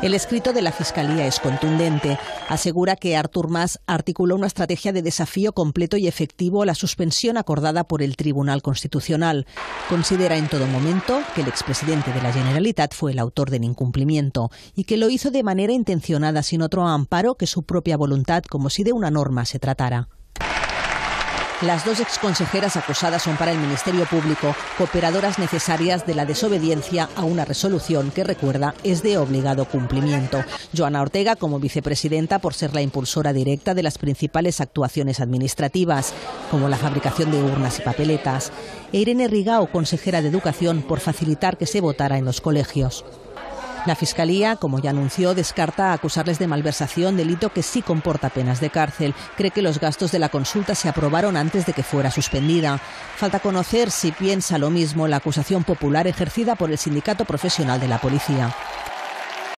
El escrito de la Fiscalía es contundente. Asegura que Artur Mas articuló una estrategia de desafío completo y efectivo a la suspensión acordada por el Tribunal Constitucional. Considera en todo momento que el expresidente de la Generalitat fue el autor del incumplimiento y que lo hizo de manera intencionada, sin otro amparo que su propia voluntad, como si de una norma se tratara. Las dos exconsejeras acusadas son para el Ministerio Público cooperadoras necesarias de la desobediencia a una resolución que, recuerda, es de obligado cumplimiento. Joana Ortega como vicepresidenta por ser la impulsora directa de las principales actuaciones administrativas, como la fabricación de urnas y papeletas. E Irene Rigao, consejera de Educación, por facilitar que se votara en los colegios. La Fiscalía, como ya anunció, descarta acusarles de malversación, delito que sí comporta penas de cárcel. Cree que los gastos de la consulta se aprobaron antes de que fuera suspendida. Falta conocer si piensa lo mismo la acusación popular ejercida por el Sindicato Profesional de la Policía.